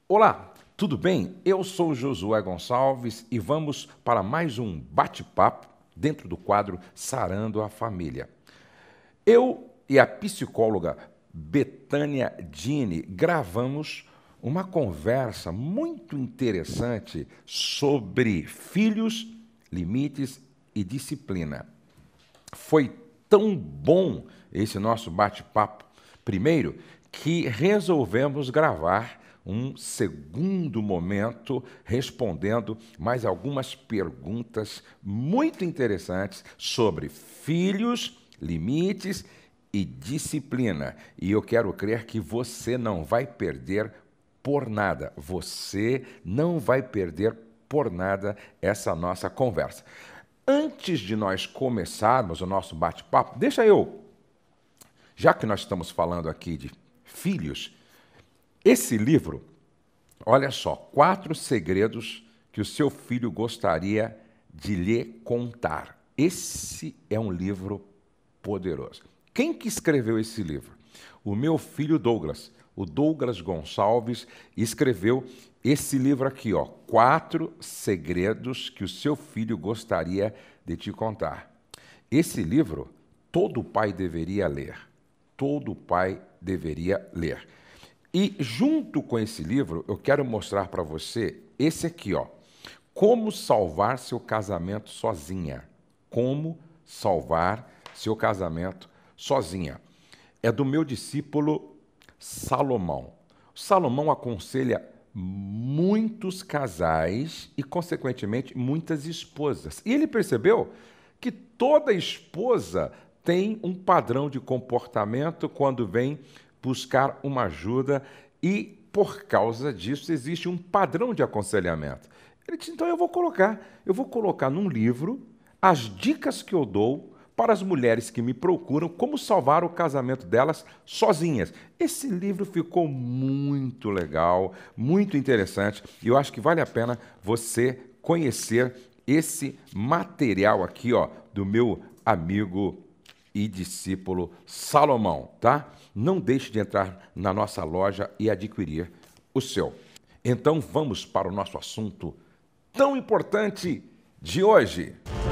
Olá, tudo bem? Eu sou Josué Gonçalves e vamos para mais um bate-papo dentro do quadro Sarando a Família. Eu e a psicóloga Betânia Dini gravamos uma conversa muito interessante sobre filhos, limites e disciplina. Foi tão bom esse nosso bate-papo, primeiro, que resolvemos gravar um segundo momento respondendo mais algumas perguntas muito interessantes sobre filhos, limites e disciplina. E eu quero crer que você não vai perder por nada. Você não vai perder por nada essa nossa conversa. Antes de nós começarmos o nosso bate-papo, já que nós estamos falando aqui de filhos, esse livro, olha só, 4 segredos que o seu filho gostaria de lhe contar. Esse é um livro poderoso. Quem que escreveu esse livro? O meu filho Douglas, o Douglas Gonçalves, escreveu esse livro aqui, ó, 4 segredos que o seu filho gostaria de te contar. Esse livro, todo pai deveria ler. Todo pai deveria ler. E junto com esse livro, eu quero mostrar para você esse aqui, ó. Como salvar seu casamento sozinha. Como salvar seu casamento sozinha. É do meu discípulo Salomão. Salomão aconselha muitos casais e, consequentemente, muitas esposas. E ele percebeu que toda esposa tem um padrão de comportamento quando vem buscar uma ajuda e, por causa disso, existe um padrão de aconselhamento. Ele disse, então eu vou colocar num livro as dicas que eu dou para as mulheres que me procuram como salvar o casamento delas sozinhas. Esse livro ficou muito legal, muito interessante, e eu acho que vale a pena você conhecer esse material aqui, ó, do meu amigo e discípulo Salomão, tá? Não deixe de entrar na nossa loja e adquirir o seu. Então vamos para o nosso assunto tão importante de hoje.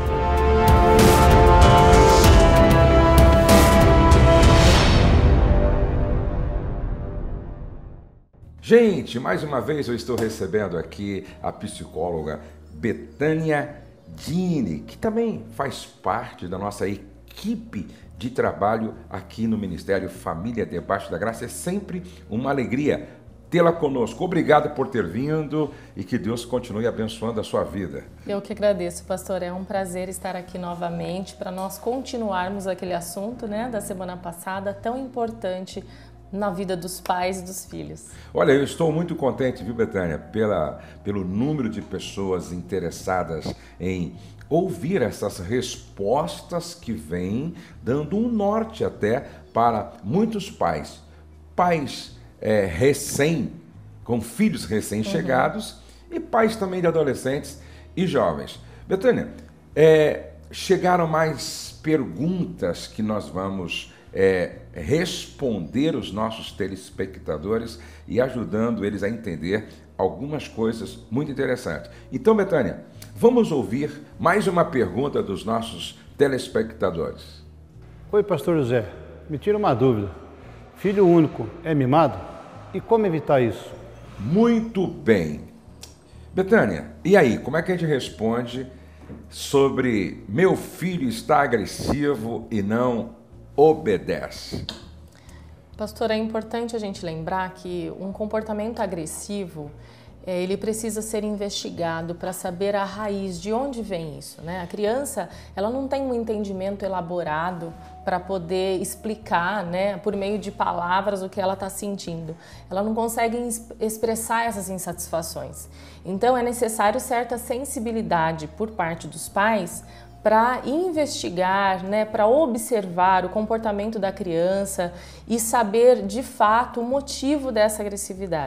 Gente, mais uma vez eu estou recebendo aqui a psicóloga Betânia Dini, que também faz parte da nossa equipe de trabalho aqui no Ministério Família Debaixo da Graça. É sempre uma alegria tê-la conosco. Obrigado por ter vindo e que Deus continue abençoando a sua vida. Eu que agradeço, pastor. É um prazer estar aqui novamente para nós continuarmos aquele assunto, né, da semana passada, tão importante na vida dos pais e dos filhos. Olha, eu estou muito contente, viu, Betânia, pelo número de pessoas interessadas em ouvir essas respostas que vêm dando um norte até para muitos pais. Pais com filhos recém-chegados e pais também de adolescentes e jovens. Betânia, chegaram mais perguntas que nós vamos responder os nossos telespectadores e ajudando eles a entender algumas coisas muito interessantes. Então, Betânia, vamos ouvir mais uma pergunta dos nossos telespectadores. Oi, pastor José, me tira uma dúvida. Filho único é mimado? E como evitar isso? Muito bem. Betânia, e aí, como é que a gente responde sobre meu filho está agressivo e não obedece? Pastor, é importante a gente lembrar que um comportamento agressivo, ele precisa ser investigado para saber a raiz, de onde vem isso, né? A criança, ela não tem um entendimento elaborado para poder explicar, né, por meio de palavras o que ela está sentindo. Ela não consegue expressar essas insatisfações. Então, é necessário certa sensibilidade por parte dos pais para investigar, né, para observar o comportamento da criança e saber de fato o motivo dessa agressividade.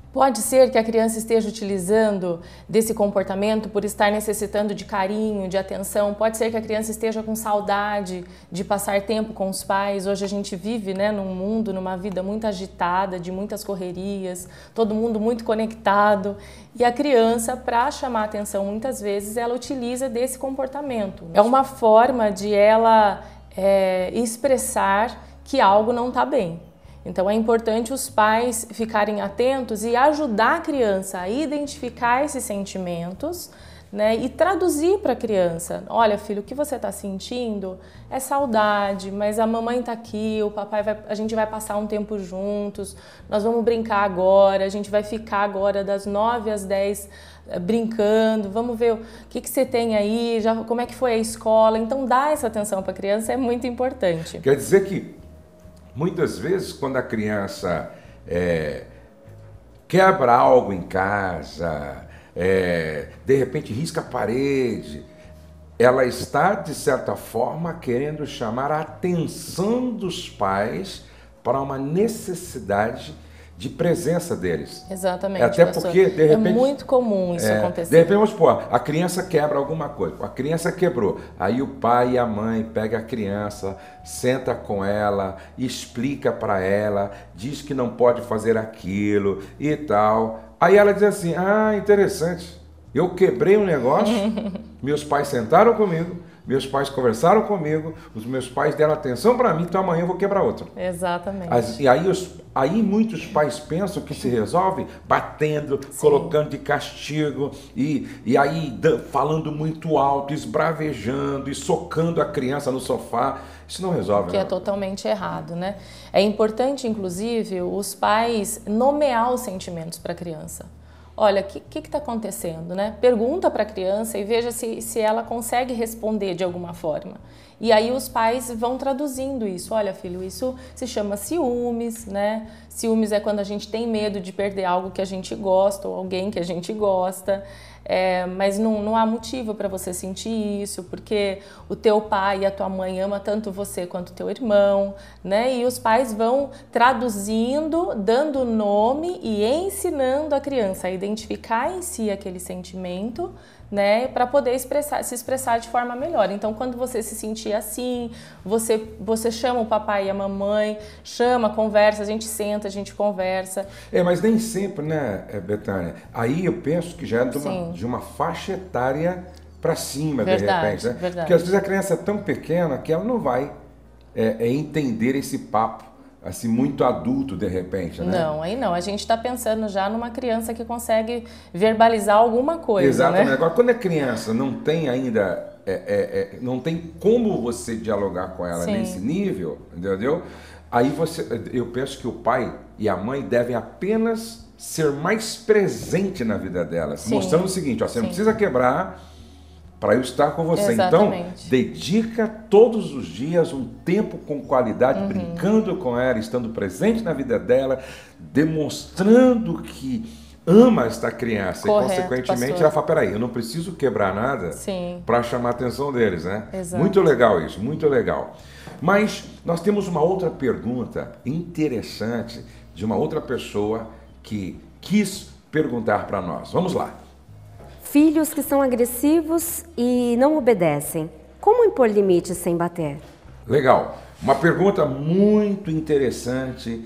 Pode ser que a criança esteja utilizando desse comportamento por estar necessitando de carinho, de atenção. Pode ser que a criança esteja com saudade de passar tempo com os pais. Hoje a gente vive, né, num mundo, numa vida muito agitada, de muitas correrias, todo mundo muito conectado. E a criança, para chamar atenção, muitas vezes, ela utiliza desse comportamento. É uma forma de ela expressar que algo não está bem. Então é importante os pais ficarem atentos e ajudar a criança a identificar esses sentimentos, né, e traduzir para a criança. Olha, filho, o que você está sentindo é saudade, mas a mamãe está aqui, o papai a gente vai passar um tempo juntos, nós vamos brincar agora, a gente vai ficar agora das 9 às 10 brincando, vamos ver o que você tem aí, como é que foi a escola. Então dar essa atenção para a criança é muito importante. Quer dizer que muitas vezes, quando a criança quebra algo em casa, de repente risca a parede, ela está, de certa forma, querendo chamar a atenção dos pais para uma necessidade de presença deles. Exatamente, até pastor. Porque, de repente, é muito comum isso acontecer. De repente, vamos supor, a criança quebra alguma coisa, a criança quebrou, aí o pai e a mãe pegam a criança, senta com ela, explica para ela, diz que não pode fazer aquilo e tal. Aí ela diz assim, interessante, eu quebrei um negócio, meus pais sentaram comigo, meus pais conversaram comigo, os meus pais deram atenção para mim, então amanhã eu vou quebrar outro. Exatamente. E aí muitos pais pensam que se resolve batendo, sim, colocando de castigo, e aí falando muito alto, esbravejando e socando a criança no sofá. Isso não resolve, que né? É totalmente errado, né? É importante, inclusive, os pais nomear os sentimentos para a criança. Olha, o que está acontecendo, né? Pergunta para a criança e veja se ela consegue responder de alguma forma. E aí os pais vão traduzindo isso. Olha, filho, isso se chama ciúmes, né? Ciúmes é quando a gente tem medo de perder algo que a gente gosta ou alguém que a gente gosta. Mas não há motivo para você sentir isso, porque o teu pai e a tua mãe ama tanto você quanto o teu irmão, né? E os pais vão traduzindo, dando nome e ensinando a criança a identificar em si aquele sentimento, né, para poder se expressar de forma melhor. Então, quando você se sentir assim, você chama o papai e a mamãe, conversa, a gente senta, a gente conversa. Mas nem sempre, né, Betânia? Aí eu penso que já é de uma faixa etária para cima, verdade, de repente, né? Verdade. Porque às vezes a criança é tão pequena que ela não vai entender esse papo assim, muito adulto, de repente, né? Não, aí não. A gente está pensando já numa criança que consegue verbalizar alguma coisa, exatamente, né? Agora, quando a criança não tem ainda, não tem como você dialogar com ela, sim, nesse nível, entendeu? Aí eu penso que o pai e a mãe devem apenas ser mais presente na vida dela, sim, mostrando o seguinte, você, sim, não precisa quebrar para eu estar com você. Exatamente. Então, dedica todos os dias um tempo com qualidade, brincando com ela, estando presente na vida dela, demonstrando que ama esta criança. Correto, e, consequentemente, pastor, ela fala, peraí, eu não preciso quebrar nada para chamar a atenção deles, né? Exato. Muito legal isso, muito legal. Mas nós temos uma outra pergunta interessante de uma outra pessoa que quis perguntar para nós. Vamos lá. Filhos que são agressivos e não obedecem. Como impor limites sem bater? Legal. Uma pergunta muito interessante.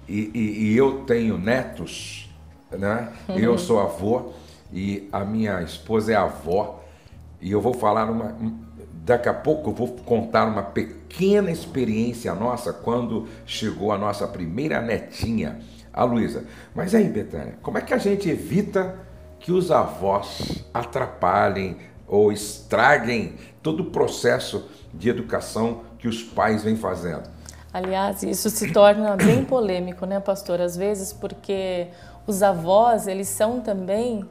E eu tenho netos, né? Eu sou avô e a minha esposa é avó. E eu vou falar daqui a pouco eu vou contar uma pequena experiência nossa quando chegou a nossa primeira netinha, a Luísa. Mas aí, Betânia, como é que a gente evita que os avós atrapalhem ou estraguem todo o processo de educação que os pais vêm fazendo? Aliás, isso se torna bem polêmico, né, pastor? Às vezes porque os avós, eles são também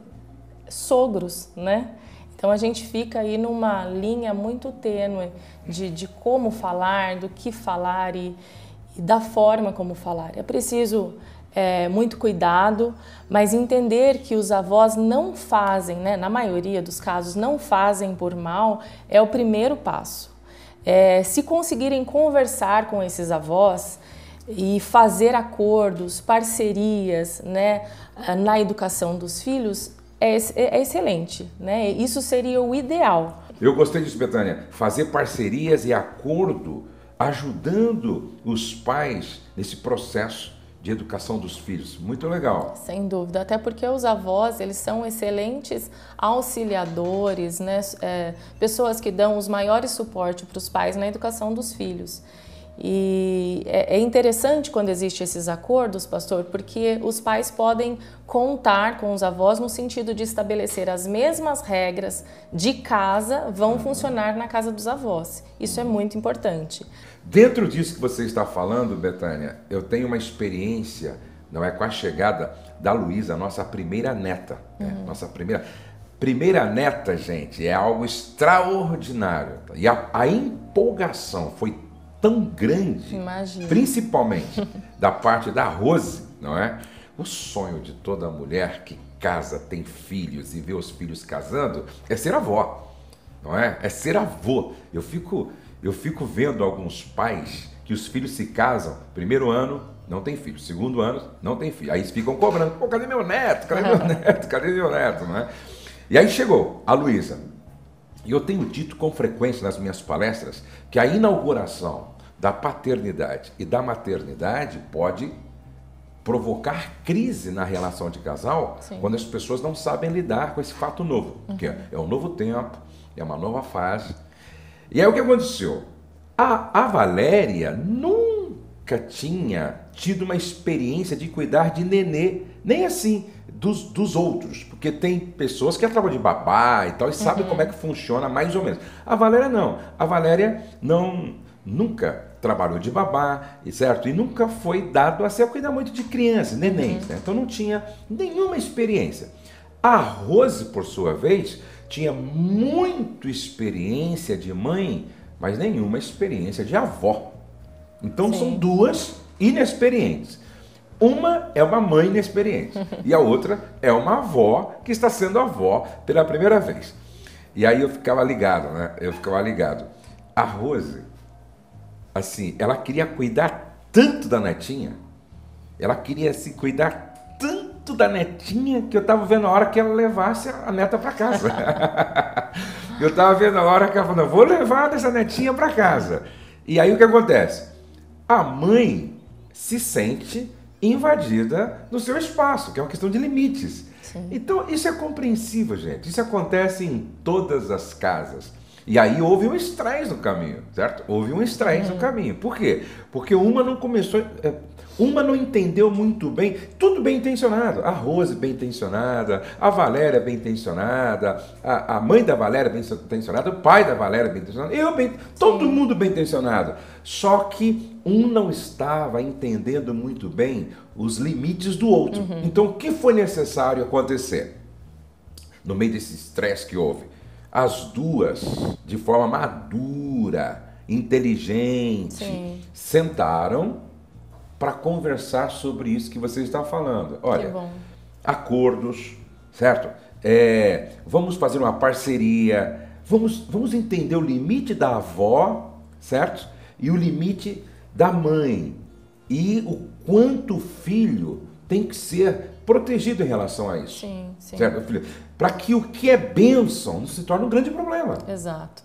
sogros, né? Então a gente fica aí numa linha muito tênue de como falar, do que falar e da forma como falar. É preciso muito cuidado, mas entender que os avós não fazem, né, na maioria dos casos, não fazem por mal, é o primeiro passo. Se conseguirem conversar com esses avós, e fazer acordos, parcerias, né, na educação dos filhos é excelente, né? Isso seria o ideal. Eu gostei disso, Betânia. Fazer parcerias e acordo, ajudando os pais nesse processo de educação dos filhos. Muito legal. Sem dúvida, até porque os avós, eles são excelentes auxiliadores, né? Pessoas que dão os maiores suportes para os pais na educação dos filhos. E é interessante quando existem esses acordos, pastor, porque os pais podem contar com os avós no sentido de estabelecer as mesmas regras de casa vão funcionar na casa dos avós. Isso é muito importante. Dentro disso que você está falando, Betânia, eu tenho uma experiência, não é, com a chegada da Luísa, nossa primeira neta. Nossa primeira neta, gente, é algo extraordinário. E a empolgação foi tão grande, imagina, principalmente da parte da Rose, não é? O sonho de toda mulher que casa, tem filhos e vê os filhos casando é ser avó, não é? É ser avô. Eu fico vendo alguns pais que os filhos se casam, primeiro ano não tem filho, segundo ano não tem filho, aí eles ficam cobrando, pô, cadê meu neto? Cadê meu neto? Cadê meu neto? Não é? E aí chegou a Luísa. E eu tenho dito com frequência nas minhas palestras que a inauguração da paternidade e da maternidade pode provocar crise na relação de casal. Sim. Quando as pessoas não sabem lidar com esse fato novo, porque é um novo tempo, é uma nova fase. E aí o que aconteceu? A Valéria nunca tinha tido uma experiência de cuidar de nenê, nem assim dos outros, porque tem pessoas que trabalham de babá e tal e sabem como é que funciona mais ou menos. A Valéria não. A Valéria nunca trabalhou de babá, certo? E nunca foi dado a cuidar muito de crianças, nenéns, né? Então não tinha nenhuma experiência. A Rose, por sua vez, tinha muita experiência de mãe, mas nenhuma experiência de avó. Então são duas inexperientes. Uma é uma mãe inexperiente e a outra é uma avó que está sendo avó pela primeira vez. E aí eu ficava ligado, né? A Rose, assim, ela queria cuidar tanto da netinha, ela queria assim, cuidar tanto da netinha que eu estava vendo a hora que ela levasse a neta para casa. Eu estava vendo a hora que ela falou, vou levar essa netinha para casa. E aí o que acontece? A mãe se sente invadida no seu espaço, que é uma questão de limites. Sim. Então, isso é compreensível, gente. Isso acontece em todas as casas. E aí houve um estresse no caminho, certo? Houve um estresse no caminho. Por quê? Porque uma não entendeu muito bem, tudo bem intencionado. A Rose bem intencionada, a Valéria bem intencionada, a mãe da Valéria bem intencionada, o pai da Valéria bem intencionado, todo mundo bem intencionado. Só que um não estava entendendo muito bem os limites do outro. Então, o que foi necessário acontecer? No meio desse estresse que houve, as duas, de forma madura, inteligente, sentaram para conversar sobre isso que você está falando. Olha, acordos, certo? Vamos fazer uma parceria, vamos entender o limite da avó, certo? E o limite da mãe. E o quanto o filho tem que ser protegido em relação a isso. Sim, sim. Certo, filho? Para que o que é bênção não se torne um grande problema. Exato.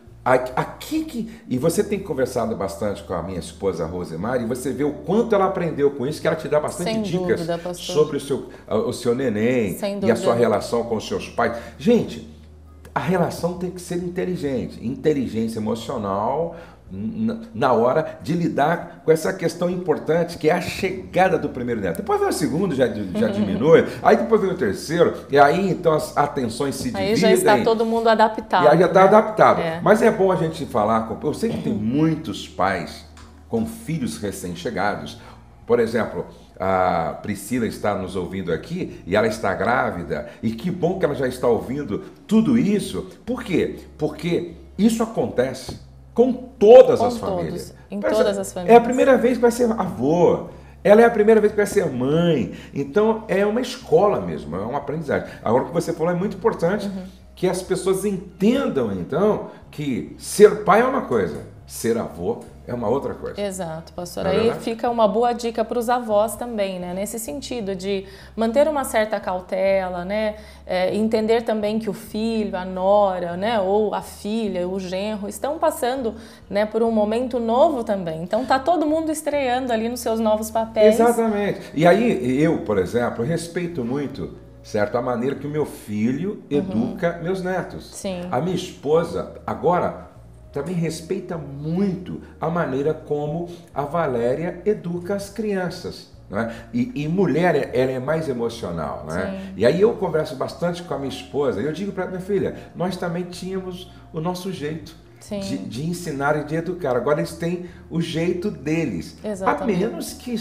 E você tem conversado bastante com a minha esposa Rosemary, e você vê o quanto ela aprendeu com isso, que ela te dá bastante dicas sobre o seu neném e a sua relação com os seus pais. Gente, a relação tem que ser inteligente, inteligência emocional, na hora de lidar com essa questão importante que é a chegada do primeiro neto. Depois vem o segundo, já diminui, aí depois vem o terceiro, e aí então as atenções se dividem. Aí já está todo mundo adaptado. E aí já está adaptado. Mas é bom a gente falar, eu sei que tem muitos pais com filhos recém-chegados. Por exemplo, a Priscila está nos ouvindo aqui e ela está grávida, e que bom que ela já está ouvindo tudo isso. Por quê? Porque isso acontece com todas as famílias. Em todas as famílias. É a primeira vez que vai ser avô, ela é a primeira vez que vai ser mãe. Então, é uma escola mesmo, é uma aprendizagem. Agora, o que você falou é muito importante, que as pessoas entendam, então, que ser pai é uma coisa, ser avô é uma outra coisa. Exato, pastor. Não é Aí verdade? fica uma boa dica para os avós também, né? Nesse sentido de manter uma certa cautela, né? Entender também que o filho, a nora, né? Ou a filha, o genro estão passando, né? Por um momento novo também. Então tá todo mundo estreando ali nos seus novos papéis. Exatamente. E aí eu, por exemplo, respeito muito, certo, a maneira que o meu filho educa meus netos. Sim. A minha esposa agora também respeita muito a maneira como a Valéria educa as crianças. Não é? E mulher, ela é mais emocional. Não é? Sim. E aí eu converso bastante com a minha esposa e eu digo para minha filha, nós também tínhamos o nosso jeito Sim. de ensinar e de educar. Agora eles têm o jeito deles. Exatamente. A menos que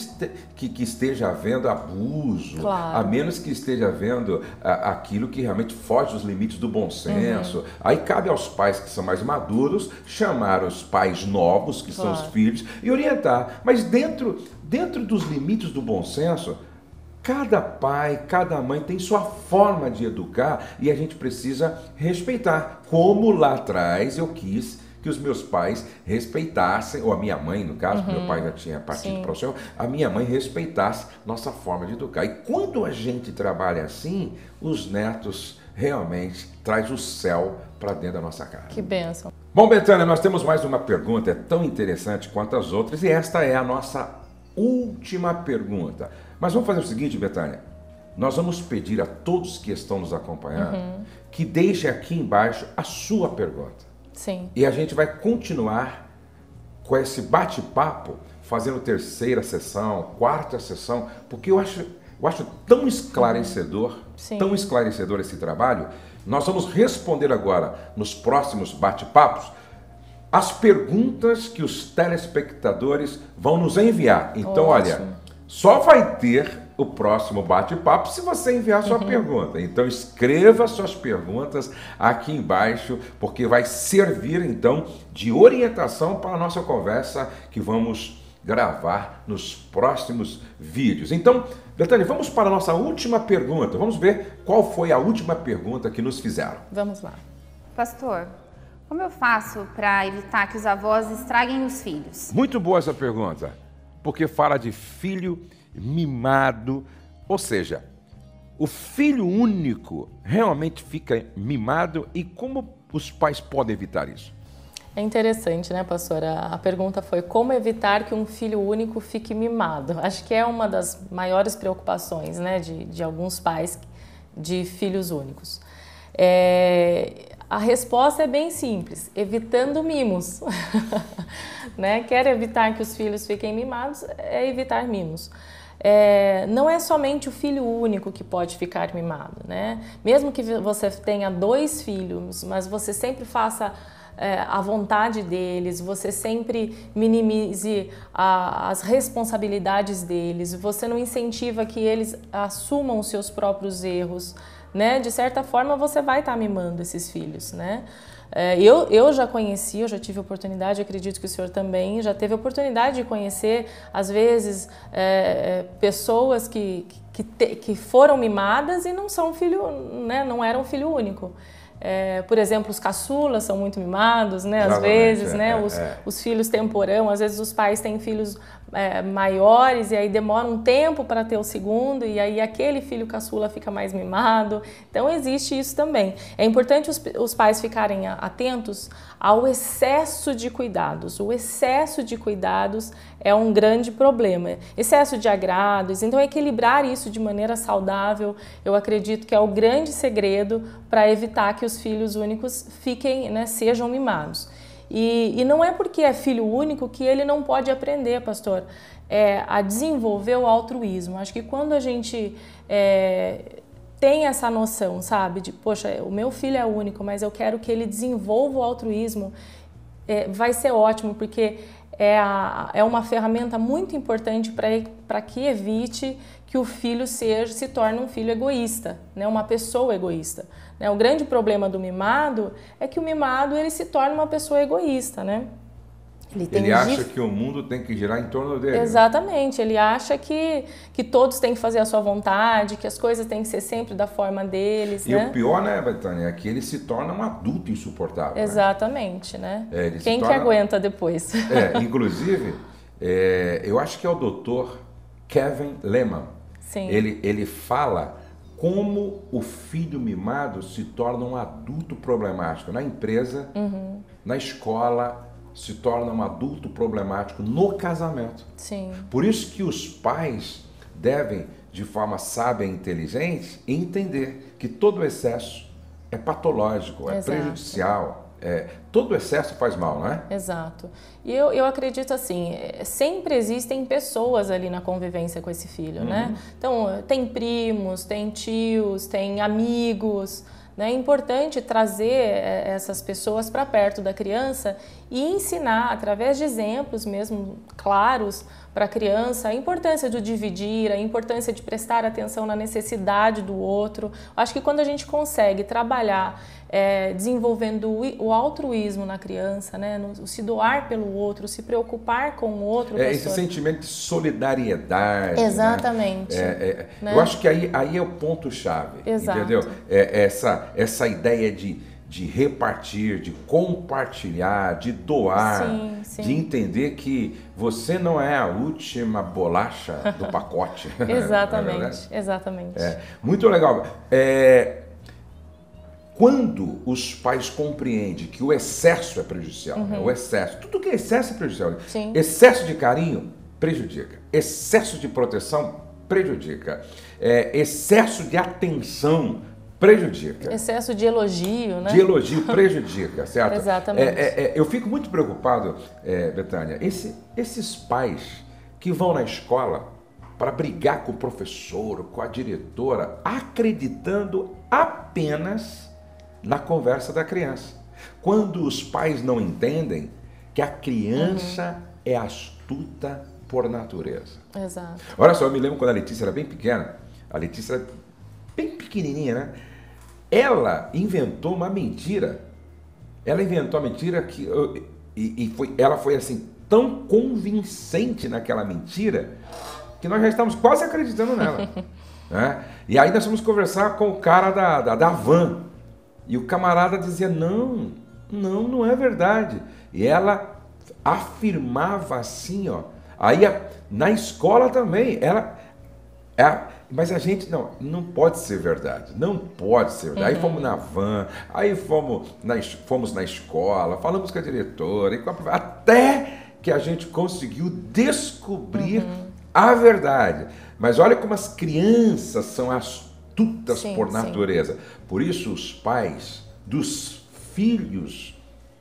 esteja havendo abuso, Claro. a menos que esteja havendo aquilo que realmente foge dos limites do bom senso. Aí cabe aos pais que são mais maduros chamar os pais novos, que são os Claro. filhos, e orientar. Mas dentro dos limites do bom senso, cada pai, cada mãe tem sua forma de educar e a gente precisa respeitar. Como lá atrás eu quis que os meus pais respeitassem, ou a minha mãe, no caso, meu pai já tinha partido Sim. para o céu, a minha mãe respeitasse nossa forma de educar. E quando a gente trabalha assim, os netos realmente traz o céu para dentro da nossa casa. Que bênção. Bom, Betânia, nós temos mais uma pergunta, é tão interessante quanto as outras, e esta é a nossa última pergunta. Mas vamos fazer o seguinte, Betânia, nós vamos pedir a todos que estão nos acompanhando que deixem aqui embaixo a sua pergunta. Sim. E a gente vai continuar com esse bate-papo, fazendo terceira sessão, quarta sessão, porque eu acho tão esclarecedor, Sim. tão esclarecedor esse trabalho. Nós vamos responder agora, nos próximos bate-papos, as perguntas que os telespectadores vão nos enviar. Então, Ótimo. olha, só vai ter o próximo bate-papo se você enviar sua pergunta. Então, escreva suas perguntas aqui embaixo, porque vai servir, então, de orientação para a nossa conversa que vamos gravar nos próximos vídeos. Então, Betânia, vamos para a nossa última pergunta. Vamos ver qual foi a última pergunta que nos fizeram. Vamos lá. Pastor, como eu faço para evitar que os avós estraguem os filhos? Muito boa essa pergunta, porque fala de filho mimado, ou seja, o filho único realmente fica mimado e como os pais podem evitar isso? É interessante, né, pastora? A pergunta foi como evitar que um filho único fique mimado. Acho que é uma das maiores preocupações, né, de alguns pais de filhos únicos. A resposta é bem simples, evitando mimos. Né? Quer evitar que os filhos fiquem mimados, é evitar mimos. Não é somente o filho único que pode ficar mimado, né? Mesmo que você tenha 2 filhos, mas você sempre faça a vontade deles, você sempre minimize as responsabilidades deles, você não incentiva que eles assumam os seus próprios erros, né? De certa forma você vai estar mimando esses filhos, né? Eu já conheci, eu já tive oportunidade, acredito que o senhor também já teve oportunidade de conhecer, às vezes, pessoas que foram mimadas e não são filho, né? Não eram filho único. Por exemplo, os caçulas são muito mimados, né? Às vezes, né? Os filhos temporão, às vezes os pais têm filhos maiores e aí demora um tempo para ter o segundo e aí aquele filho caçula fica mais mimado. Então existe isso também. É importante os pais ficarem atentos ao excesso de cuidados. O excesso de cuidados é um grande problema. Excesso de agrados, então equilibrar isso de maneira saudável, eu acredito que é o grande segredo para evitar que os filhos únicos fiquem, né, sejam mimados. E não é porque é filho único que ele não pode aprender, pastor, a desenvolver o altruísmo. Acho que quando a gente tem essa noção, sabe, de, poxa, o meu filho é único, mas eu quero que ele desenvolva o altruísmo, vai ser ótimo, porque é uma ferramenta muito importante para que evite que o filho se torne um filho egoísta, né? Uma pessoa egoísta. Né? O grande problema do mimado é que o mimado ele se torna uma pessoa egoísta, né? Ele acha que o mundo tem que girar em torno dele. Exatamente, ele acha que todos têm que fazer a sua vontade, que as coisas têm que ser sempre da forma deles, E né? o pior, né, Betânia, é que ele se torna um adulto insuportável. Exatamente, né? Ele Quem se que torna... aguenta depois? Inclusive, eu acho que é o doutor Kevin Lehman. Sim. Ele fala como o filho mimado se torna um adulto problemático na empresa, na escola, se torna um adulto problemático no casamento. Sim. Por isso que os pais devem, de forma sábia e inteligente, entender que todo excesso é patológico, é Exato. Prejudicial. Todo excesso faz mal, não é? Exato. E eu acredito assim, sempre existem pessoas ali na convivência com esse filho, né? Então, tem primos, tem tios, tem amigos, né? É importante trazer essas pessoas para perto da criança e ensinar, através de exemplos mesmo claros para a criança, a importância do dividir, a importância de prestar atenção na necessidade do outro. Acho que quando a gente consegue trabalhar desenvolvendo o altruísmo na criança, né? O se doar pelo outro, se preocupar com o outro. Esse sentimento de solidariedade. Exatamente. Né? Né? Eu acho que aí é o ponto-chave. Exato. Entendeu? Essa ideia de repartir, de compartilhar, de doar, Sim, sim. de entender que você não é a última bolacha do pacote. Exatamente, exatamente. Muito legal. Quando os pais compreendem que o excesso é prejudicial, né? O excesso, tudo que é excesso é prejudicial. Sim. Excesso de carinho prejudica, excesso de proteção prejudica, excesso de atenção prejudica. Excesso de elogio, né? De elogio prejudica, certo? Exatamente. Eu fico muito preocupado, Betânia, esses pais que vão na escola para brigar com o professor, com a diretora, acreditando apenas na conversa da criança. Quando os pais não entendem que a criança é astuta por natureza. Exato. Olha só, eu me lembro quando a Letícia era bem pequena, a Letícia era bem pequenininha, né? Ela inventou uma mentira. Ela inventou uma mentira que ela foi assim tão convincente naquela mentira que nós já estávamos quase acreditando nela. Né? E aí nós fomos conversar com o cara da van. E o camarada dizia, não é verdade. E ela afirmava assim, ó. Aí na escola também, mas a gente, não pode ser verdade, não pode ser verdade. Aí fomos na van, aí fomos na escola, falamos com a diretora, até que a gente conseguiu descobrir a verdade. Mas olha como as crianças são astutas por natureza. Por isso os pais dos filhos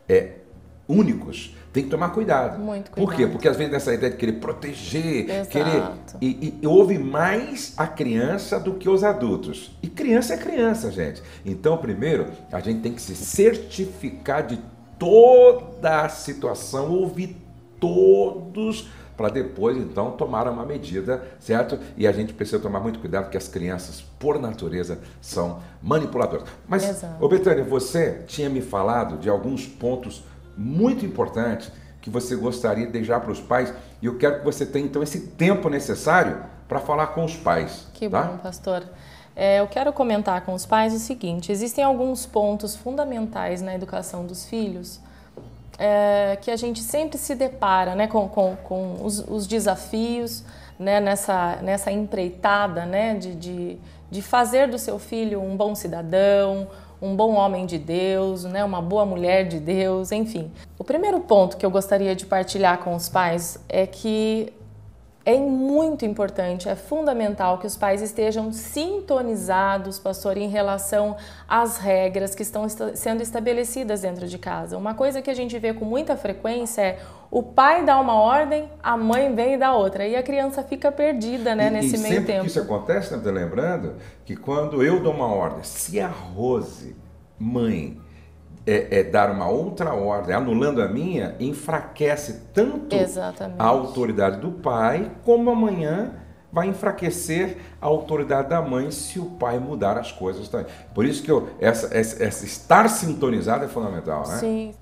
únicos têm que tomar cuidado. Muito cuidado. Por quê? Porque às vezes nessa ideia de querer proteger, Exato. e ouve mais a criança do que os adultos. E criança é criança, gente. Então, primeiro, a gente tem que se certificar de toda a situação, ouvir todos, para depois, então, tomar uma medida, certo? E a gente precisa tomar muito cuidado, porque as crianças, por natureza, são manipuladoras. Mas, Betânia, você tinha me falado de alguns pontos muito importantes que você gostaria de deixar para os pais, e eu quero que você tenha, então, esse tempo necessário para falar com os pais. Que tá? bom, pastor. Eu quero comentar com os pais o seguinte, existem alguns pontos fundamentais na educação dos filhos que a gente sempre se depara, né, com os desafios, né, nessa empreitada, né, de fazer do seu filho um bom cidadão, um bom homem de Deus, né, uma boa mulher de Deus, enfim. O primeiro ponto que eu gostaria de partilhar com os pais é que é muito importante, é fundamental que os pais estejam sintonizados, pastor, em relação às regras que estão sendo estabelecidas dentro de casa. Uma coisa que a gente vê com muita frequência é o pai dá uma ordem, a mãe vem e dá outra, e a criança fica perdida, né, nesse meio tempo. E sempre que isso acontece, né, lembrando que quando eu dou uma ordem, se a Rose, mãe, dar uma outra ordem, anulando a minha, enfraquece tanto a autoridade do pai, como amanhã vai enfraquecer a autoridade da mãe se o pai mudar as coisas também. Por isso que essa estar sintonizado é fundamental, né? Sim.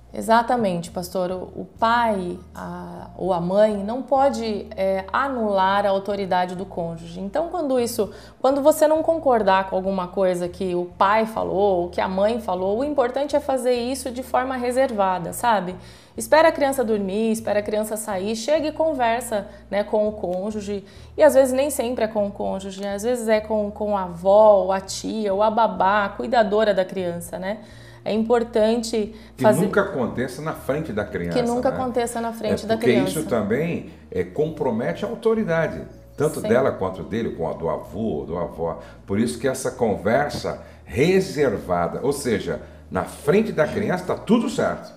Exatamente, pastor. O pai ou a mãe não pode anular a autoridade do cônjuge. Então, quando você não concordar com alguma coisa que o pai falou, ou que a mãe falou, o importante é fazer isso de forma reservada, sabe? Espera a criança dormir, espera a criança sair, chega e conversa, né, com o cônjuge. E às vezes nem sempre é com o cônjuge, às vezes é com a avó, ou a tia, ou a babá, a cuidadora da criança, né? É importante fazer... Que nunca aconteça na frente da criança. Que nunca né? aconteça na frente da criança. Porque isso também compromete a autoridade, tanto dela quanto dele, com a do avô ou do avó. Por isso que essa conversa reservada, ou seja, na frente da criança está tudo certo.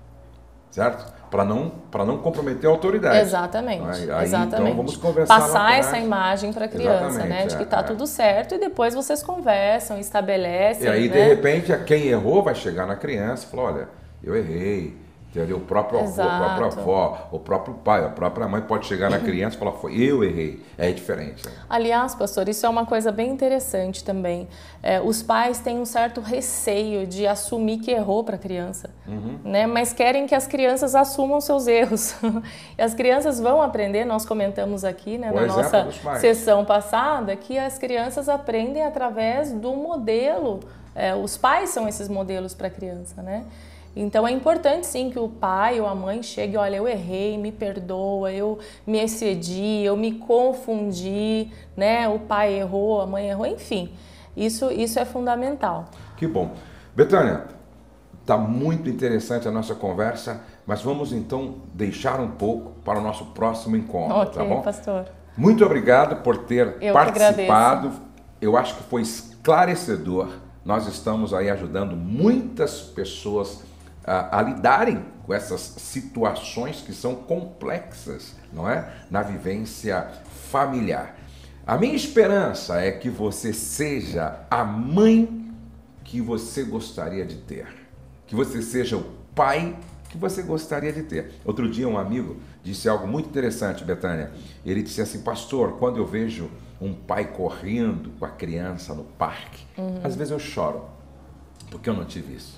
Certo? Para não comprometer a autoridade. Exatamente. Aí, exatamente. Então vamos conversar. Passar essa imagem para a criança, né? De que está tudo certo, e depois vocês conversam, estabelecem. E aí, né? de repente, quem errou vai chegar na criança e falar, olha, eu errei. Entendeu? O próprio avô, a própria avó, o próprio pai, a própria mãe pode chegar na criança e falar, foi eu errei. É diferente. Né? Aliás, pastor, isso é uma coisa bem interessante também. Os pais têm um certo receio de assumir que errou para a criança, né? Mas querem que as crianças assumam seus erros. E as crianças vão aprender, nós comentamos aqui, né, na nossa sessão passada, que as crianças aprendem através do modelo. Os pais são esses modelos para a criança, né? Então é importante sim que o pai ou a mãe chegue, olha, eu errei, me perdoa, eu me excedi, eu me confundi, né? O pai errou, a mãe errou, enfim, isso é fundamental. Que bom. Betânia, está muito interessante a nossa conversa, mas vamos então deixar um pouco para o nosso próximo encontro, Ok, tá bom? pastor. Muito obrigado por ter participado. Agradeço. Eu acho que foi esclarecedor. Nós estamos aí ajudando muitas pessoas a lidarem com essas situações que são complexas, não é? Na vivência familiar. A minha esperança é que você seja a mãe que você gostaria de ter, que você seja o pai que você gostaria de ter. Outro dia um amigo disse algo muito interessante, Betânia. Ele disse assim, pastor, quando eu vejo um pai correndo com a criança no parque, às vezes eu choro, porque eu não tive isso.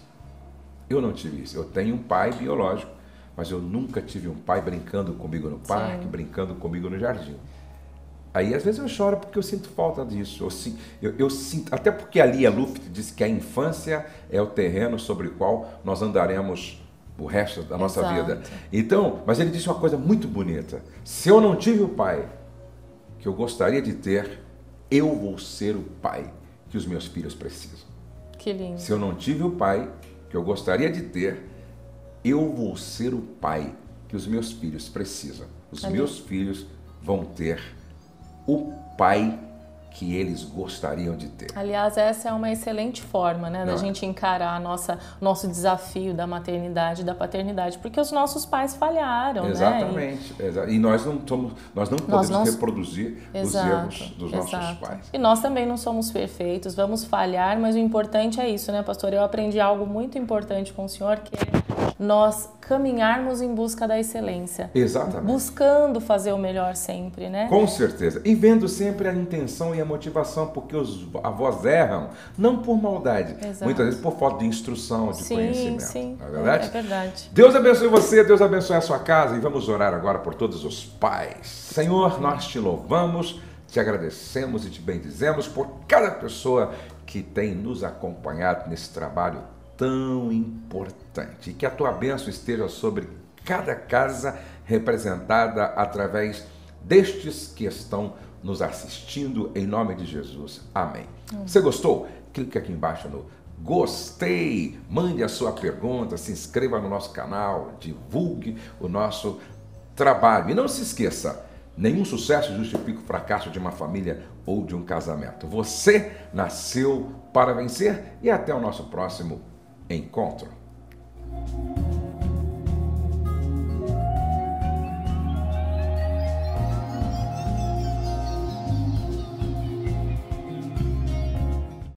Eu não tive isso. Eu tenho um pai biológico, mas eu nunca tive um pai brincando comigo no parque, brincando comigo no jardim. Aí, às vezes, eu choro porque eu sinto falta disso. Eu sinto, até porque ali a Luft diz que a infância é o terreno sobre o qual nós andaremos o resto da nossa vida. Então, mas ele disse uma coisa muito bonita. Se eu não tive o pai que eu gostaria de ter, eu vou ser o pai que os meus filhos precisam. Que lindo. Se eu não tive o pai que eu gostaria de ter, eu vou ser o pai que os meus filhos precisam. Os meus filhos vão ter o pai que eles gostariam de ter. Aliás, essa é uma excelente forma, né, da gente encarar nosso desafio da maternidade e da paternidade, porque os nossos pais falharam, Exatamente. né? E nós não podemos reproduzir os erros dos nossos pais. E nós também não somos perfeitos, vamos falhar, mas o importante é isso, né, pastor? Eu aprendi algo muito importante com o senhor, que é nós caminharmos em busca da excelência. Exatamente. Buscando fazer o melhor sempre, né? Com certeza. E vendo sempre a intenção e a motivação, porque os avós erram, não por maldade, muitas vezes por falta de instrução, de conhecimento. Sim, não é verdade? É verdade. Deus abençoe você, Deus abençoe a sua casa, e vamos orar agora por todos os pais. Senhor, nós te louvamos, te agradecemos e te bendizemos por cada pessoa que tem nos acompanhado nesse trabalho tão importante. E que a tua bênção esteja sobre cada casa representada através destes que estão nos assistindo, em nome de Jesus. Amém. Você gostou? Clique aqui embaixo no gostei, mande a sua pergunta, se inscreva no nosso canal, divulgue o nosso trabalho. E não se esqueça, nenhum sucesso justifica o fracasso de uma família ou de um casamento. Você nasceu para vencer, e até o nosso próximo encontro.